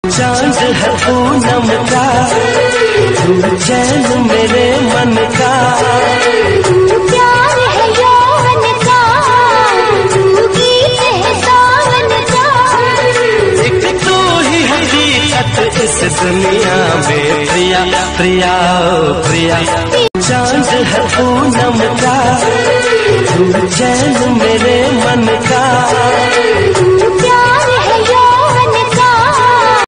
चांद है पूनम का, तू चैन मेरे मन का, तू प्यार है यौवन का, तू गीत है सावन का, एक तू ही हकीकत इस दुनिया में प्रिया प्रिया प्रिया। चांद है पूनम का, तू चैन मेरे